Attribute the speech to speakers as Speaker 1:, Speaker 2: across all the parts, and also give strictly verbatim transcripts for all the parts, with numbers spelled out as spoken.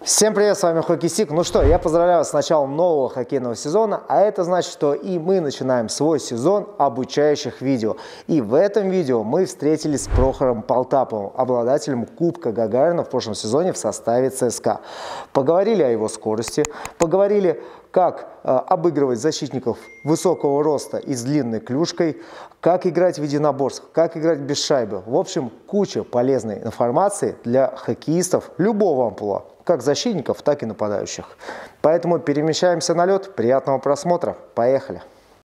Speaker 1: Всем привет, с вами Хоккейстик. Ну что, я поздравляю вас с началом нового хоккейного сезона, а это значит, что и мы начинаем свой сезон обучающих видео. И в этом видео мы встретились с Прохором Полтаповым, обладателем Кубка Гагарина в прошлом сезоне в составе ЦСКА. Поговорили о его скорости, поговорили, как э, обыгрывать защитников высокого роста и с длинной клюшкой, как играть в единоборствах, как играть без шайбы. В общем, куча полезной информации для хоккеистов любого амплуа, как защитников, так и нападающих. Поэтому перемещаемся на лед. Приятного просмотра. Поехали!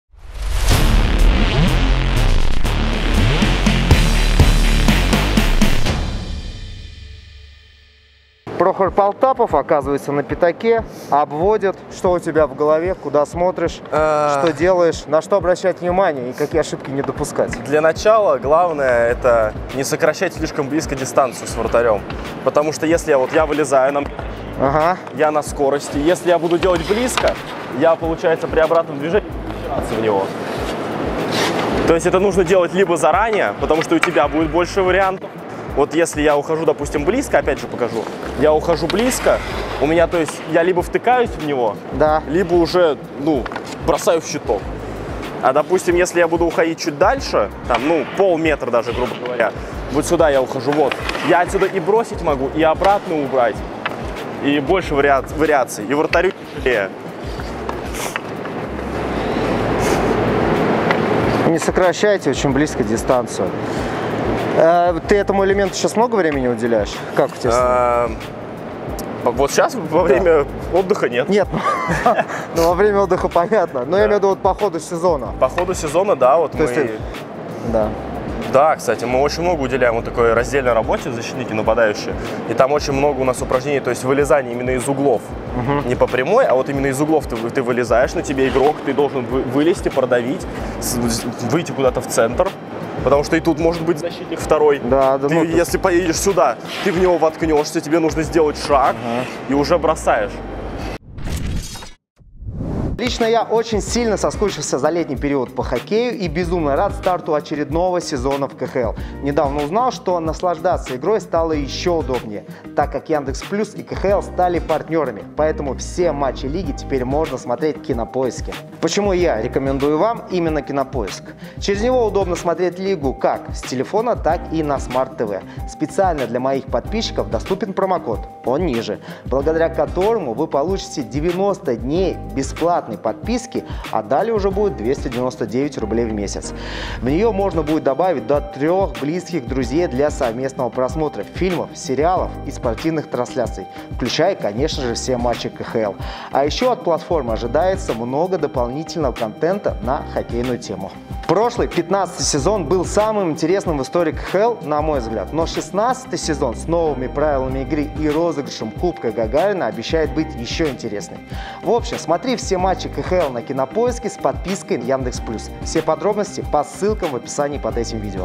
Speaker 1: Прохор Полтапов оказывается на пятаке, обводит. Что у тебя в голове, куда смотришь, что делаешь, на что обращать внимание и какие ошибки не допускать?
Speaker 2: Для начала главное это не сокращать слишком близко дистанцию с вратарем. Потому что если я вот я вылезаю, на... ага. я на скорости, если я буду делать близко, я, получается, при обратном движении в него. То есть это нужно делать либо заранее, потому что у тебя будет больше вариантов. Вот если я ухожу, допустим, близко, опять же покажу, я ухожу близко, у меня, то есть, я либо втыкаюсь в него, да. либо уже, ну, бросаю в щиток. А, допустим, если я буду уходить чуть дальше, там, ну, полметра даже, грубо говоря, вот сюда я ухожу, вот, я отсюда и бросить могу, и обратно убрать, и больше вариа вариаций, и вратарю тяжелее.
Speaker 1: Не сокращайте очень близко дистанцию. Ты этому элементу сейчас много времени уделяешь? Как у тебя?
Speaker 2: А, вот сейчас во время да. отдыха нет.
Speaker 1: Нет, ну во время отдыха понятно. Но я имею в виду вот по ходу сезона.
Speaker 2: По ходу сезона, да, вот мы.
Speaker 1: Да.
Speaker 2: Да, кстати, мы очень много уделяем вот такой раздельной работе, защитники, нападающие. И там очень много у нас упражнений, то есть вылезание именно из углов. Угу. Не по прямой, а вот именно из углов ты, ты вылезаешь, на тебе игрок, ты должен вылезти, продавить, выйти куда-то в центр. Потому что и тут может быть защитник второй. Да, да, ты, ну, если ты... поедешь сюда, ты в него воткнешься, тебе нужно сделать шаг ага. и уже бросаешь.
Speaker 1: Лично я очень сильно соскучился за летний период по хоккею и безумно рад старту очередного сезона в ка ха эл. Недавно узнал, что наслаждаться игрой стало еще удобнее, так как Яндекс.Плюс и ка ха эл стали партнерами, поэтому все матчи лиги теперь можно смотреть в Кинопоиске. Почему я рекомендую вам именно Кинопоиск? Через него удобно смотреть лигу как с телефона, так и на Смарт ТВ. Специально для моих подписчиков доступен промокод, он ниже, благодаря которому вы получите девяносто дней бесплатно подписки, а далее уже будет двести девяносто девять рублей в месяц. В нее можно будет добавить до трех близких друзей для совместного просмотра фильмов, сериалов и спортивных трансляций, включая, конечно же, все матчи ка ха эл. А еще от платформы ожидается много дополнительного контента на хоккейную тему. Прошлый, пятнадцатый сезон был самым интересным в истории ка ха эл, на мой взгляд, но шестнадцатый сезон с новыми правилами игры и розыгрышем Кубка Гагарина обещает быть еще интересней. В общем, смотри все матчи ка ха эл на Кинопоиске с подпиской Яндекс.Плюс. Все подробности по ссылкам в описании под этим видео.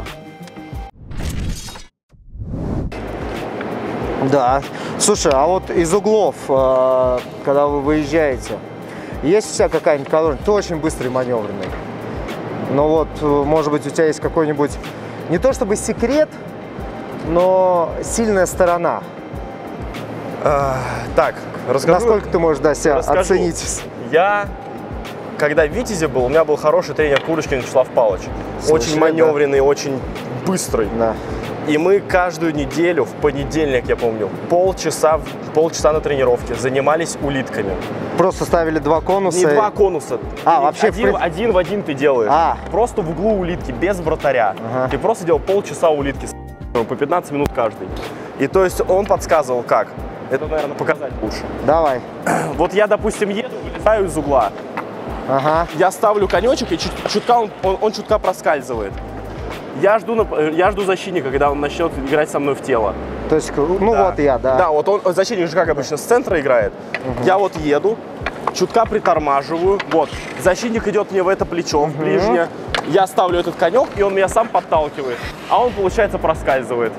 Speaker 1: Да, слушай, а вот из углов, когда вы выезжаете, есть у тебя какая-нибудь колонна? Ты очень быстрый, маневренный. Ну вот, может быть, у тебя есть какой-нибудь, не то чтобы секрет, но сильная сторона.
Speaker 2: А, так, расскажу.
Speaker 1: Насколько ты можешь, да, себя расскажу. Оценить? Я,
Speaker 2: когда в Витязе был, у меня был хороший тренер Курочкин Вячеслав Павлович. Слушай, очень маневренный, да. очень быстрый. Да. И мы каждую неделю, в понедельник, я помню, полчаса, полчаса на тренировке занимались улитками.
Speaker 1: Просто ставили два конуса?
Speaker 2: Не и... два конуса.
Speaker 1: А, вообще
Speaker 2: один,
Speaker 1: в...
Speaker 2: один в один ты делаешь. А. Просто в углу улитки, без вратаря. Ага. Ты просто делал полчаса улитки, по пятнадцать минут каждый. И то есть он подсказывал, как. Это, наверное, показать лучше.
Speaker 1: Давай.
Speaker 2: Вот я, допустим, еду, вылезаю из угла. Ага. Я ставлю конечек, и чуть, чутка он, он, он чутка проскальзывает. Я жду, я жду защитника, когда он начнет играть со мной в тело.
Speaker 1: То есть, ну да. вот я, да.
Speaker 2: Да, вот он, защитник же как обычно с центра играет. Угу. Я вот еду, чутка притормаживаю, вот, защитник идет мне в это плечо, угу. в ближнее. Я ставлю этот конек, и он меня сам подталкивает, а он, получается, проскальзывает.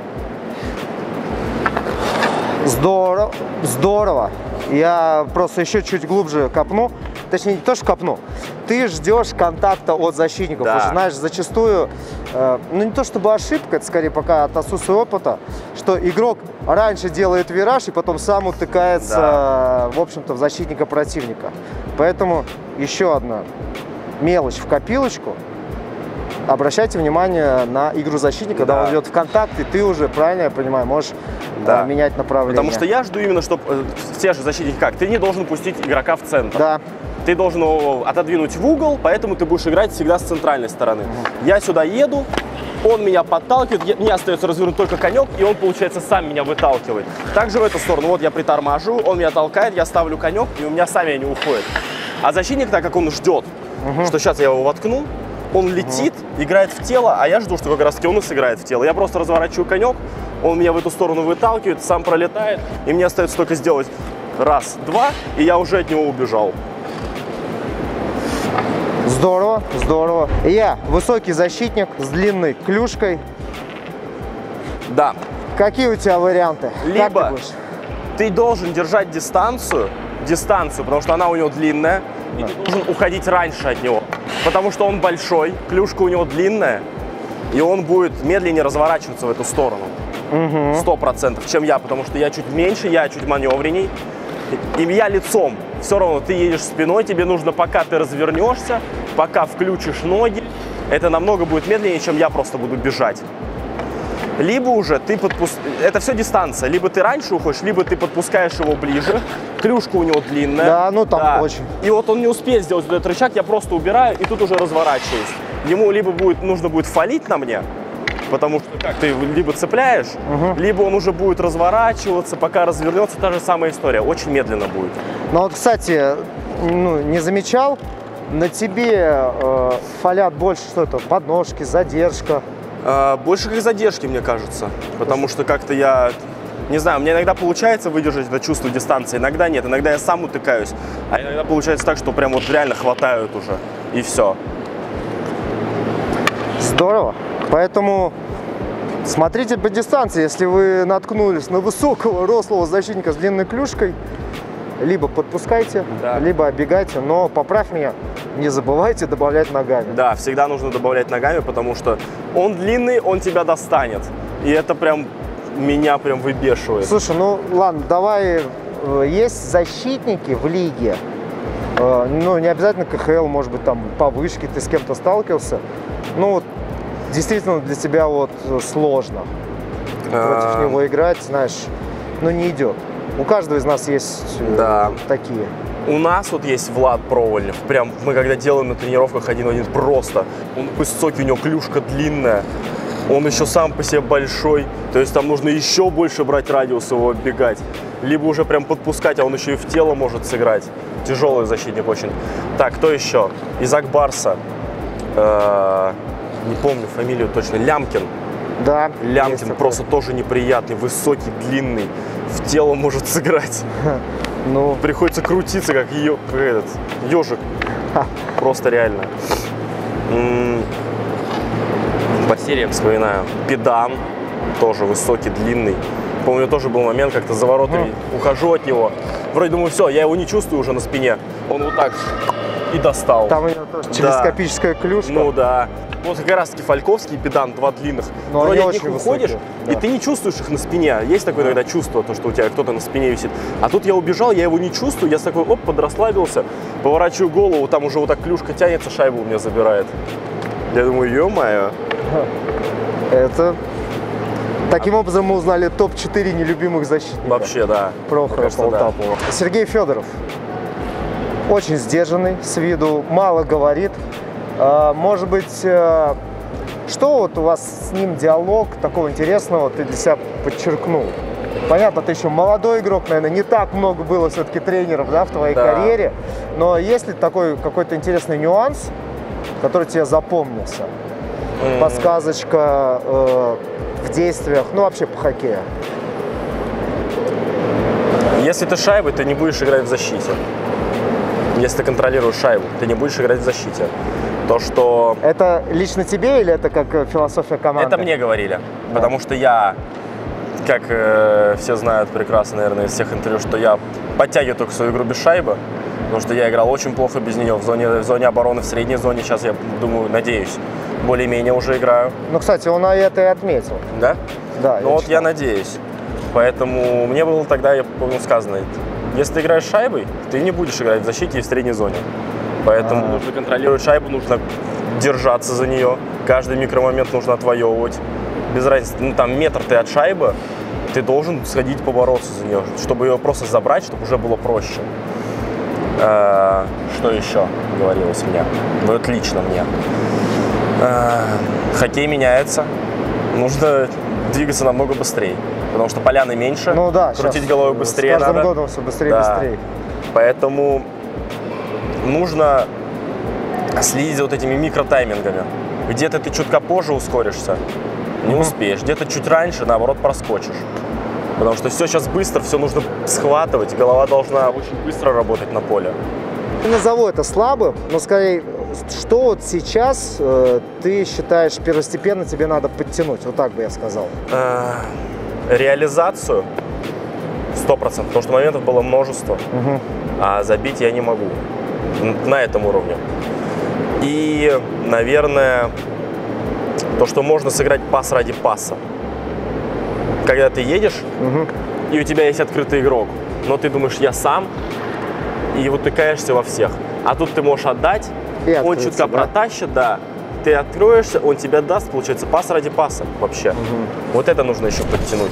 Speaker 1: Здорово, здорово. Я просто еще чуть глубже копну. Точнее, не то, что копну. Ты ждешь контакта от защитников. Да. Уже, знаешь, зачастую э, ну не то чтобы ошибка, это скорее пока от отсутствия опыта, что игрок раньше делает вираж и потом сам утыкается, да. в общем-то, в защитника противника. Поэтому еще одна мелочь в копилочку. Обращайте внимание на игру защитника, да. когда он идет в контакт, и ты уже, правильно я понимаю, можешь да. менять направление.
Speaker 2: Потому что я жду именно, чтобы те же защитники как, ты не должен пустить игрока в центр.
Speaker 1: Да.
Speaker 2: Ты должен его отодвинуть в угол, поэтому ты будешь играть всегда с центральной стороны. Угу. Я сюда еду, он меня подталкивает, мне остается развернуть только конек, и он, получается, сам меня выталкивает. Также в эту сторону, вот я притормаживаю, он меня толкает, я ставлю конек, и у меня сами они уходят. А защитник, так как он ждет, угу. что сейчас я его воткну, он летит, угу. играет в тело, а я жду, что как раз таки он и сыграет в тело. Я просто разворачиваю конек, он меня в эту сторону выталкивает, сам пролетает, и мне остается только сделать раз, два, и я уже от него убежал.
Speaker 1: Здорово, здорово. Я высокий защитник с длинной клюшкой.
Speaker 2: Да.
Speaker 1: Какие у тебя варианты?
Speaker 2: Либо ты, ты должен держать дистанцию, дистанцию, потому что она у него длинная, да. и ты должен уходить раньше от него. Потому что он большой, клюшка у него длинная, и он будет медленнее разворачиваться в эту сторону. Сто процентов, чем я, потому что я чуть меньше, я чуть маневренней. И я лицом. Все равно ты едешь спиной, тебе нужно, пока ты развернешься, пока включишь ноги, это намного будет медленнее, чем я просто буду бежать. Либо уже ты подпускаешь, это все дистанция, либо ты раньше уходишь, либо ты подпускаешь его ближе, клюшка у него длинная.
Speaker 1: Да, ну там да. очень.
Speaker 2: И вот он не успеет сделать этот рычаг, я просто убираю и тут уже разворачиваюсь. Ему либо будет, нужно будет фалить на мне, потому что как ты либо цепляешь, угу. либо он уже будет разворачиваться, пока развернется, та же самая история, очень медленно будет.
Speaker 1: Ну вот, кстати, ну, не замечал, на тебе э, фалят больше что-то, подножки, задержка.
Speaker 2: А, больше как задержки, мне кажется, потому что как-то я, не знаю, мне иногда получается выдержать это чувство дистанции, иногда нет, иногда я сам утыкаюсь, а иногда получается так, что прям вот реально хватают уже, и все.
Speaker 1: Здорово. Поэтому смотрите по дистанции, если вы наткнулись на высокого, рослого защитника с длинной клюшкой, либо подпускайте, да. либо оббегайте, но поправь меня, не забывайте добавлять ногами.
Speaker 2: Да, всегда нужно добавлять ногами, потому что он длинный, он тебя достанет, и это прям меня прям выбешивает.
Speaker 1: Слушай, ну ладно, давай, есть защитники в лиге, ну не обязательно ка ха эл, может быть там по вышке ты с кем-то сталкивался, ну вот действительно для тебя вот сложно против него играть, знаешь, ну не идет. У каждого из нас есть да. такие.
Speaker 2: У нас вот есть Влад Провольнев. Прям мы когда делаем на тренировках один в один, просто. Он высокий, у него клюшка длинная. Он еще сам по себе большой. То есть там нужно еще больше брать радиус его оббегать. Либо уже прям подпускать, а он еще и в тело может сыграть. Тяжелый защитник очень. Так, кто еще? Из Акбарса. Э-э- не помню фамилию точно. Лямкин.
Speaker 1: Да.
Speaker 2: Лямкин просто тоже неприятный, высокий, длинный. В тело может сыграть. Ну. Приходится крутиться, как ее, этот ежик. Просто реально. М-м- по сериям вспоминаю. Педан. Тоже высокий, длинный. Помню, тоже был момент, как-то за воротами mm. ухожу от него. Вроде думаю, все, я его не чувствую уже на спине. Он вот так и достал.
Speaker 1: Там у него тоже телескопическая да. клюшка.
Speaker 2: Ну да. Вот как раз таки Фальковский и Педан, два длинных. Но вроде от них уходишь, да. и ты не чувствуешь их на спине. Есть такое да. иногда чувство, то, что у тебя кто-то на спине висит. А тут я убежал, я его не чувствую, я с такой, оп, подрасслабился, поворачиваю голову, там уже вот так клюшка тянется, шайбу у меня забирает. Я думаю, ё-моё.
Speaker 1: Это... Таким образом мы узнали топ четыре нелюбимых защитников.
Speaker 2: Вообще, да.
Speaker 1: Прохора Полтапова. Да. Сергей Федоров. Очень сдержанный с виду, мало говорит. Может быть, что вот у вас с ним диалог такого интересного ты для себя подчеркнул? Понятно, ты еще молодой игрок, наверное, не так много было все-таки тренеров, да, в твоей да. карьере. Но есть ли такой какой-то интересный нюанс, который тебе запомнился? Mm-hmm. Подсказочка э, в действиях, ну вообще по хоккею.
Speaker 2: Если ты шайбой, ты не будешь играть в защите. Если ты контролируешь шайбу, ты не будешь играть в защите. То, что...
Speaker 1: Это лично тебе или это как философия команды?
Speaker 2: Это мне говорили, да. потому что я, как э, все знают прекрасно, наверное, из всех интервью, что я подтягиваю только свою игру без шайбы, потому что я играл очень плохо без нее в зоне, в зоне обороны, в средней зоне, сейчас я думаю, надеюсь, более-менее уже играю.
Speaker 1: Ну, кстати, он на это и отметил.
Speaker 2: Да?
Speaker 1: Да.
Speaker 2: Ну, вот читал. Я надеюсь. Поэтому мне было тогда, я помню, сказано, если ты играешь шайбой, ты не будешь играть в защите и в средней зоне. Поэтому А-а-а. нужно контролировать шайбу, нужно держаться за нее. Каждый микромомент нужно отвоевывать. Без разницы, ну там метр ты от шайбы, ты должен сходить побороться за нее, чтобы ее просто забрать, чтобы уже было проще. А, что еще говорилось мне? Ну, это лично мне. А, хоккей меняется. Нужно двигаться намного быстрее. Потому что поляны меньше,
Speaker 1: ну, да,
Speaker 2: крутить головой быстрее надо.
Speaker 1: С каждым годом все быстрее и
Speaker 2: да.
Speaker 1: быстрее.
Speaker 2: Поэтому нужно следить за вот этими микротаймингами. Где-то ты чутка позже ускоришься, не mm-hmm. успеешь. Где-то чуть раньше, наоборот, проскочишь. Потому что все сейчас быстро, все нужно схватывать. Голова должна очень быстро работать на поле.
Speaker 1: Не назову это слабым, но скорее, что вот сейчас э, ты считаешь первостепенно тебе надо подтянуть? Вот так бы я сказал.
Speaker 2: Реализацию сто процентов, потому что моментов было множество, угу. а забить я не могу на этом уровне. И, наверное, то, что можно сыграть пас ради паса. Когда ты едешь, угу. и у тебя есть открытый игрок, но ты думаешь, я сам, и вот утыкаешься во всех. А тут ты можешь отдать, и он чутка да? протащит, да. Ты откроешься, он тебе даст, получается, пас ради паса вообще. Угу. Вот это нужно еще подтянуть.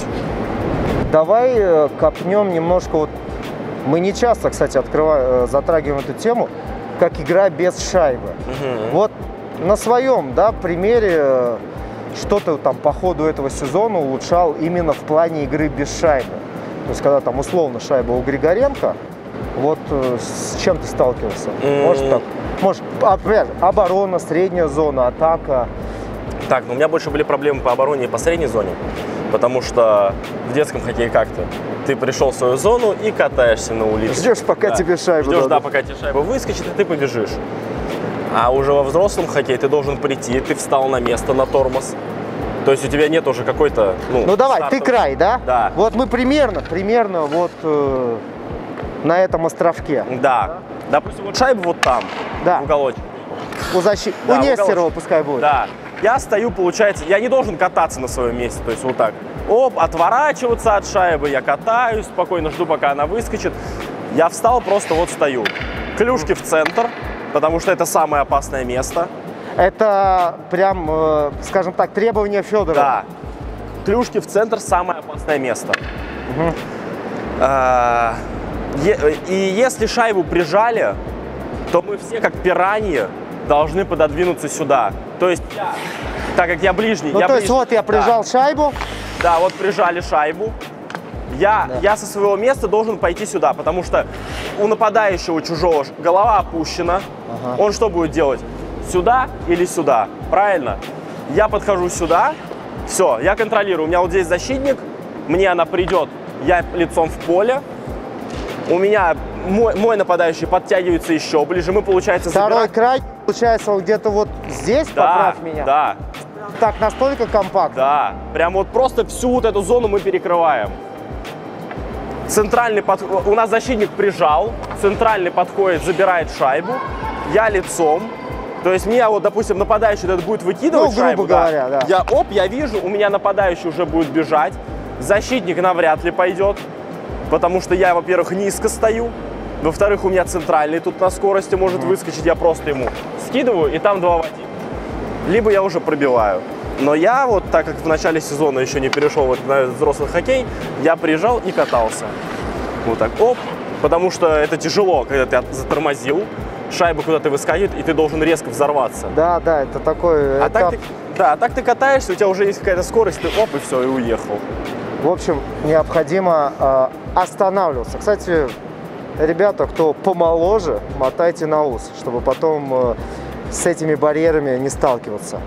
Speaker 1: Давай копнем немножко. Вот мы не часто, кстати, открываем, затрагиваем эту тему, как игра без шайбы. Угу. Вот на своем да, примере, что ты там по ходу этого сезона улучшал именно в плане игры без шайбы? То есть, когда там условно шайба у Григоренко, вот с чем ты сталкивался? Mm. Может так? Может, опять, оборона, средняя зона, атака?
Speaker 2: Так, ну у меня больше были проблемы по обороне и по средней зоне, потому что в детском хоккее как-то ты пришел в свою зону и катаешься на улице.
Speaker 1: Ждешь, пока
Speaker 2: да.
Speaker 1: тебе шайбу
Speaker 2: Ждешь,
Speaker 1: дадут.
Speaker 2: да, пока тебе шайба выскочит, и ты побежишь. А уже во взрослом хоккее ты должен прийти, ты встал на место, на тормоз. То есть у тебя нет уже какой-то, ну...
Speaker 1: Ну давай,
Speaker 2: стартовый...
Speaker 1: ты край, да?
Speaker 2: Да.
Speaker 1: Вот мы примерно, примерно вот э, на этом островке.
Speaker 2: Да. да. Допустим, вот шайба вот там,
Speaker 1: да.
Speaker 2: в уголочке.
Speaker 1: У, защи...
Speaker 2: да,
Speaker 1: у Нестерова пускай будет.
Speaker 2: Да. Я стою, получается, я не должен кататься на своем месте, то есть вот так. Оп, отворачиваться от шайбы, я катаюсь, спокойно жду, пока она выскочит. Я встал, просто вот стою. Клюшки в центр, потому что это самое опасное место. Это прям, э, скажем так, требование Федорова. Да. Клюшки в центр – самое опасное место. Угу. А, е, и если шайбу прижали, то мы все, как пираньи, должны пододвинуться сюда. То есть, я, так как я ближний… Ну, я то ближний, есть, вот я прижал да. шайбу. Да, вот прижали шайбу. Я, да. я со своего места должен пойти сюда, потому что у нападающего чужого голова опущена. Ага. Он что будет делать? Сюда или сюда, правильно? Я подхожу сюда, все, я контролирую. У меня вот здесь защитник, мне она придет, я лицом в поле. У меня мой, мой нападающий подтягивается еще ближе, мы, получается,
Speaker 1: второй
Speaker 2: забираем...
Speaker 1: край, получается, он где-то вот здесь,
Speaker 2: да,
Speaker 1: поправь меня.
Speaker 2: Да,
Speaker 1: так, настолько компактно.
Speaker 2: Да, прям вот просто всю вот эту зону мы перекрываем. Центральный под... У нас защитник прижал, центральный подходит, забирает шайбу, я лицом. То есть меня вот, допустим, нападающий этот будет выкидывать
Speaker 1: ну,
Speaker 2: шайбу,
Speaker 1: грубо говоря, да.
Speaker 2: Я, оп, я вижу, у меня нападающий уже будет бежать. Защитник навряд ли пойдет, потому что я, во-первых, низко стою. Во-вторых, у меня центральный тут на скорости может mm-hmm. выскочить. Я просто ему скидываю, и там два в один. Либо я уже пробиваю. Но я вот, так как в начале сезона еще не перешел вот на взрослый хоккей, я приезжал и катался. Вот так, оп. Потому что это тяжело, когда ты затормозил. Шайба куда-то выскакивает, и ты должен резко взорваться. Да, да, это такой а этап. Так ты, да, а так ты катаешься, у тебя уже есть какая-то скорость, ты оп, и все, и уехал. В общем, необходимо э, останавливаться. Кстати, ребята, кто помоложе, мотайте на ус, чтобы потом э, с этими барьерами не сталкиваться.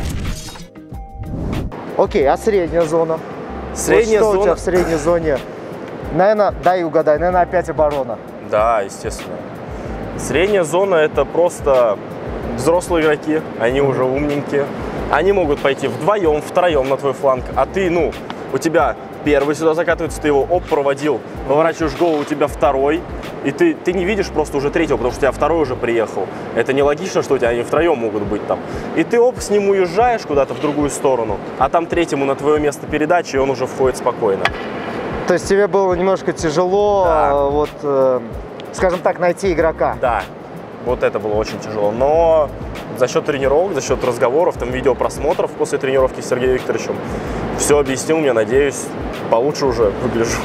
Speaker 2: Окей, а средняя зона? Средняя вот что зона... у тебя в средней зоне? Наверное, дай угадай, наверное, опять оборона. Да, естественно. Средняя зона – это просто взрослые игроки, они уже умненькие. Они могут пойти вдвоем, втроем на твой фланг, а ты, ну, у тебя первый сюда закатывается, ты его оп, проводил, поворачиваешь голову, у тебя второй, и ты, ты не видишь просто уже третьего, потому что у тебя второй уже приехал. Это нелогично, что у тебя они втроем могут быть там. И ты оп, с ним уезжаешь куда-то в другую сторону, а там третьему на твое место передачи, и он уже входит спокойно.
Speaker 1: То есть тебе было немножко тяжело,
Speaker 2: Да.
Speaker 1: вот, э, скажем так, найти игрока?
Speaker 2: Да, вот это было очень тяжело, но за счет тренировок, за счет разговоров, там, видеопросмотров после тренировки с Сергеем Викторовичем, все объяснил мне, надеюсь, получше уже выгляжу.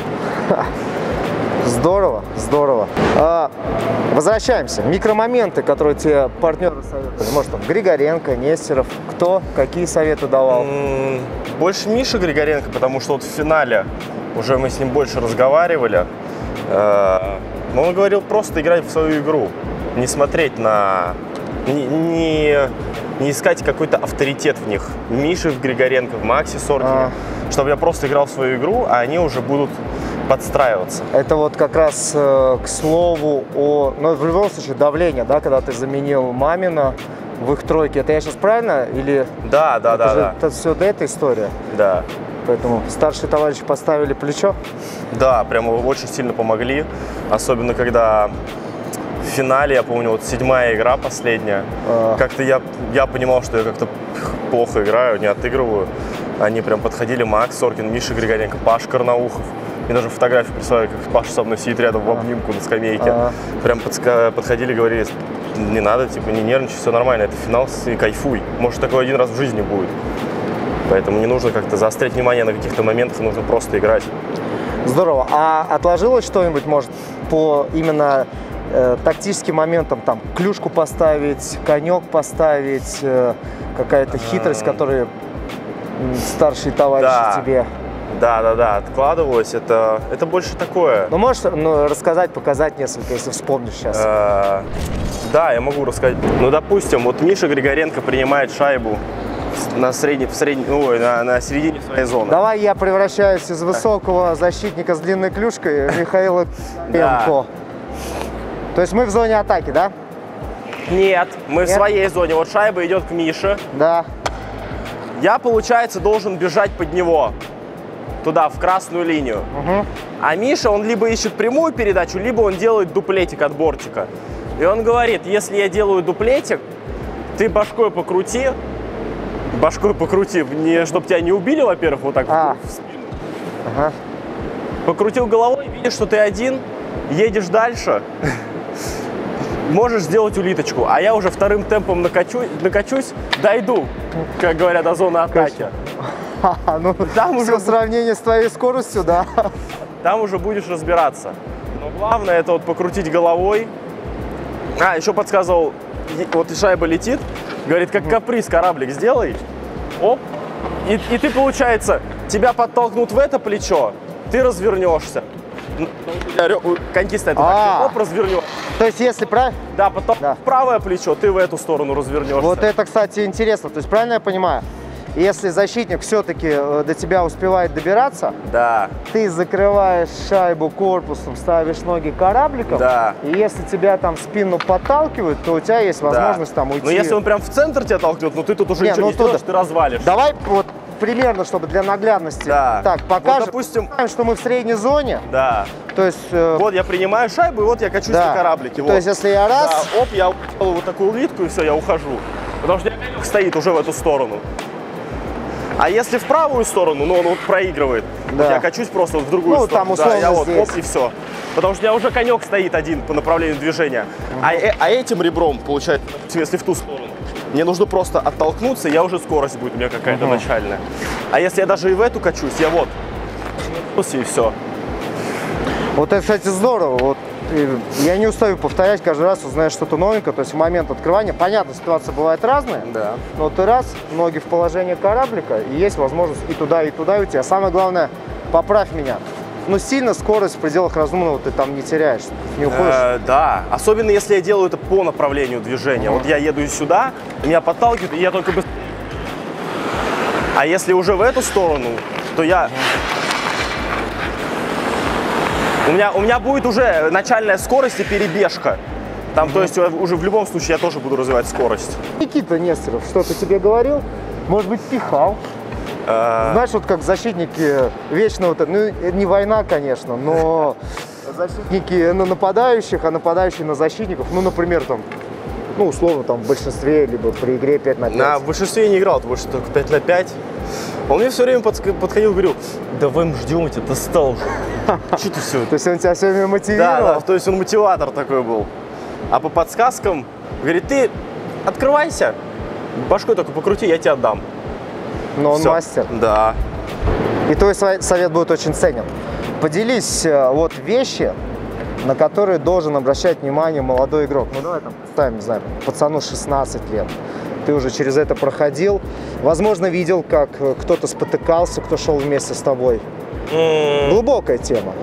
Speaker 1: Здорово, здорово. А, возвращаемся. Микромоменты, которые тебе партнеры советовали. Может, там Григоренко, Нестеров. Кто какие советы давал?
Speaker 2: М-м, больше Миша Григоренко, потому что вот в финале уже мы с ним больше разговаривали. Э, но он говорил просто играть в свою игру, не смотреть на... Не, не, не искать какой-то авторитет в них. Миши в Григоренко, в Максе Соркине. А. Чтобы я просто играл в свою игру, а они уже будут подстраиваться.
Speaker 1: Это вот как раз э, к слову о... Ну, в любом случае, давление, да, когда ты заменил Мамина в их тройке. Это я сейчас правильно? Или...
Speaker 2: Да, да,
Speaker 1: это
Speaker 2: да.
Speaker 1: Же,
Speaker 2: да.
Speaker 1: Это все до этой истории?
Speaker 2: Да.
Speaker 1: Поэтому старшие товарищи поставили плечо?
Speaker 2: Да, прямо очень сильно помогли. Особенно, когда в финале, я помню, вот седьмая игра последняя. А. Как-то я, я понимал, что я как-то плохо играю, не отыгрываю. Они прям подходили, Макс Соркин, Миша Григоренко, Паш Карнаухов. Мне даже фотографию прислали, как Паша со мной сидит рядом в обнимку на скамейке. А. Прям подходили, говорили, не надо, типа, не нервничай, все нормально, это финал, и кайфуй. Может, такое один раз в жизни будет. Поэтому не нужно как-то заострять внимание на каких-то моментах, нужно просто играть.
Speaker 1: Здорово. А отложилось что-нибудь, может, по именно э, тактическим моментам, там, клюшку поставить, конек поставить, э, какая-то хитрость, которую старшие товарищи
Speaker 2: да.
Speaker 1: тебе...
Speaker 2: Да, да, да, откладывалось. Это, это больше такое.
Speaker 1: Ну, можешь ну, рассказать, показать несколько, если вспомнишь сейчас?
Speaker 2: Э, да, я могу рассказать. Ну, допустим, вот Миша Григоренко принимает шайбу на, средней, в средней, ой, на, на середине своей зоны.
Speaker 1: Давай я превращаюсь из высокого защитника с длинной клюшкой в Михаила Пенко. То есть мы в зоне атаки, да?
Speaker 2: Нет, мы Нет? в своей зоне. Вот шайба идет к Мише.
Speaker 1: Да.
Speaker 2: Я, получается, должен бежать под него. Туда, в красную линию.
Speaker 1: Угу.
Speaker 2: А Миша, он либо ищет прямую передачу, либо он делает дуплетик от бортика. И он говорит, если я делаю дуплетик, ты башкой покрути, башкой покрути, не, чтобы тебя не убили, во-первых, вот так
Speaker 1: а.
Speaker 2: в спину.
Speaker 1: Ага.
Speaker 2: Покрутил головой, видишь, что ты один, едешь дальше, можешь сделать улиточку, а я уже вторым темпом накачу, накачусь, дойду, как говорят, до зоны атаки.
Speaker 1: А, ну, там уже сравнение с твоей скоростью, да.
Speaker 2: Там уже будешь разбираться. Но главное это вот покрутить головой. А, еще подсказывал, вот и шайба летит, говорит, как каприз кораблик сделай. Оп. И, и ты, получается, тебя подтолкнут в это плечо, ты развернешься. Коньки стоят, так, оп, развернешься.
Speaker 1: То есть, если правильно?
Speaker 2: Да, потом да. в правое плечо, ты в эту сторону развернешься.
Speaker 1: Вот это, кстати, интересно. То есть, правильно я понимаю? Если защитник все-таки до тебя успевает добираться,
Speaker 2: да.
Speaker 1: ты закрываешь шайбу корпусом, ставишь ноги корабликом,
Speaker 2: да.
Speaker 1: и если тебя там в спину подталкивают, то у тебя есть возможность да. там уйти.
Speaker 2: Но если он прям в центр тебя толкнет, ну ты тут уже
Speaker 1: не,
Speaker 2: ничего
Speaker 1: ну,
Speaker 2: не сделаешь, ты развалишь.
Speaker 1: Давай вот примерно, чтобы для наглядности.
Speaker 2: Да.
Speaker 1: Так, покажем,
Speaker 2: вот, допустим,
Speaker 1: что мы в средней зоне.
Speaker 2: Да.
Speaker 1: То есть, э...
Speaker 2: вот я принимаю шайбу, и вот я качусь да. на кораблике. Вот.
Speaker 1: То есть, если я раз...
Speaker 2: Да, оп, я вот такую улитку, и все, я ухожу. Потому что конек стоит уже в эту сторону. А если в правую сторону, ну он вот проигрывает, да. вот я качусь просто в другую
Speaker 1: ну,
Speaker 2: сторону.
Speaker 1: Там
Speaker 2: да, я вот,
Speaker 1: здесь.
Speaker 2: оп, и все. Потому что у меня уже конек стоит один по направлению движения. Угу. А, а этим ребром, получается, если в ту сторону, мне нужно просто оттолкнуться, я уже скорость будет у меня какая-то угу. начальная. А если я даже и в эту качусь, я вот, и все.
Speaker 1: Вот это, кстати, здорово. Вот, я не устаю повторять каждый раз, узнаешь что-то новенькое. То есть в момент открывания, понятно, ситуация бывает разная.
Speaker 2: Да.
Speaker 1: Но ты раз, ноги в положении кораблика, и есть возможность и туда, и туда уйти. А самое главное, поправь меня. Ну, сильно скорость в пределах разумного ты там не теряешь, не уходишь.
Speaker 2: Э, да, особенно если я делаю это по направлению движения. Mm-hmm. Вот я еду сюда, меня подталкивают, и я только быстрее. А если уже в эту сторону, то я... У меня, у меня будет уже начальная скорость и перебежка. Там, mm-hmm. то есть, уже в любом случае я тоже буду развивать скорость.
Speaker 1: Никита Нестеров что-то тебе говорил? Может быть, пихал? Знаешь, вот как защитники вечно вот, ну не война, конечно, но защитники на нападающих, а нападающие на защитников, ну, например, там, ну, условно, там, в большинстве, либо при игре пять на пять.
Speaker 2: На в большинстве я не играл, потому что только пять на пять. Он мне все время подходил и говорил: да вы ждем, тебя достал уже. Что ты все?
Speaker 1: То есть он тебя все время мотивировал?
Speaker 2: Да, да, то есть он мотиватор такой был. А по подсказкам, говорит, ты открывайся, башкой только покрути, я тебе отдам.
Speaker 1: Но он
Speaker 2: Всё.
Speaker 1: мастер.
Speaker 2: Да.
Speaker 1: И твой совет будет очень ценен. Поделись вот вещи, на которые должен обращать внимание молодой игрок. Ну давай там ставим, не знаю, пацану шестнадцать лет. Ты уже через это проходил. Возможно, видел, как кто-то спотыкался, кто шел вместе с тобой. Mm. Глубокая тема.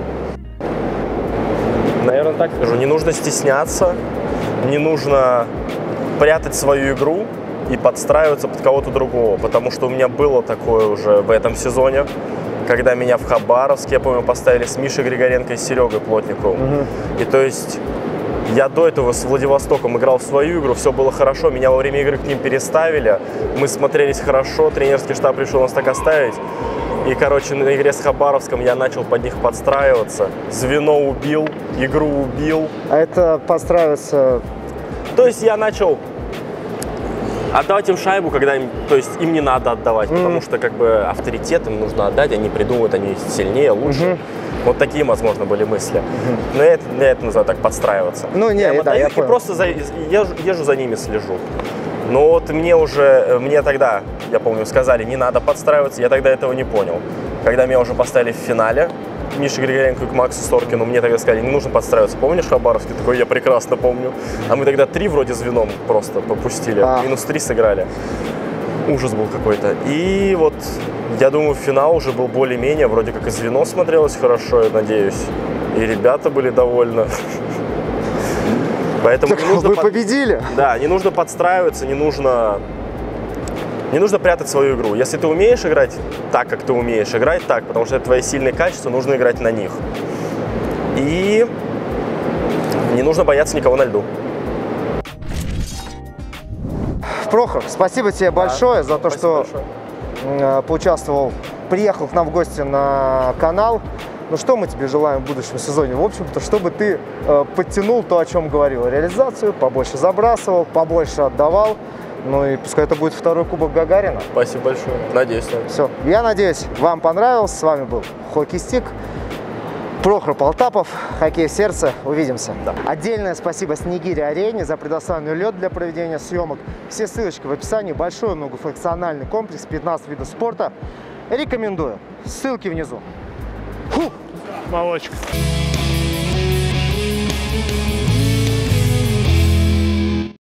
Speaker 2: Наверное, так скажу. Не нужно стесняться, не нужно прятать свою игру и подстраиваться под кого-то другого, потому что у меня было такое уже в этом сезоне, когда меня в Хабаровске, я помню, поставили с Мишей Григоренко и Серегой Плотниковым. Угу. И то есть я до этого с Владивостоком играл в свою игру, все было хорошо, меня во время игры к ним переставили, мы смотрелись хорошо, тренерский штаб решил нас так оставить. И, короче, на игре с Хабаровском я начал под них подстраиваться, звено убил, игру убил.
Speaker 1: А это подстраиваться?
Speaker 2: То есть я начал отдавать им шайбу, когда им, то есть им не надо отдавать, mm-hmm. потому что как бы авторитет им нужно отдать, они придумают, они сильнее, лучше. Mm-hmm. Вот такие, возможно, были мысли. Mm-hmm. Но я это, я это называю так, подстраиваться.
Speaker 1: Ну, не,
Speaker 2: я
Speaker 1: да,
Speaker 2: отдаю
Speaker 1: я
Speaker 2: и
Speaker 1: понял.
Speaker 2: просто за, езжу, езжу за ними, слежу. Но вот мне уже, мне тогда, я помню, сказали, не надо подстраиваться, я тогда этого не понял. Когда меня уже поставили в финале, Мише Григоренко и к Максу Соркину, мне тогда сказали, не нужно подстраиваться. Помнишь Хабаровский? Такой, я прекрасно помню. А мы тогда три вроде звеном просто попустили, а. минус три сыграли. Ужас был какой-то. И вот, я думаю, финал уже был более-менее, вроде как и звено смотрелось хорошо, я надеюсь. И ребята были довольны. Поэтому
Speaker 1: так
Speaker 2: не нужно
Speaker 1: вы
Speaker 2: под...
Speaker 1: победили.
Speaker 2: Да, не нужно подстраиваться, не нужно... Не нужно прятать свою игру. Если ты умеешь играть так, как ты умеешь, играть так, потому что это твои сильные качества, нужно играть на них. И не нужно бояться никого на льду.
Speaker 1: Прохор, спасибо тебе большое да, за то, что большое. поучаствовал, приехал к нам в гости на канал. Ну что мы тебе желаем в будущем сезоне? В общем-то, чтобы ты э, подтянул то, о чем говорил, реализацию, побольше забрасывал, побольше отдавал. Ну и пускай это будет второй кубок Гагарина.
Speaker 2: Спасибо большое. Надеюсь. Да.
Speaker 1: Все. Я надеюсь, вам понравилось. С вами был Хоккей Стик. Прохор Полтапов, Хоккей в сердце. Увидимся. Да. Отдельное спасибо Снегири Арене за предоставленный лед для проведения съемок. Все ссылочки в описании. Большой многофункциональный комплекс, пятнадцать видов спорта. Рекомендую. Ссылки внизу. Фу.
Speaker 3: Молочка.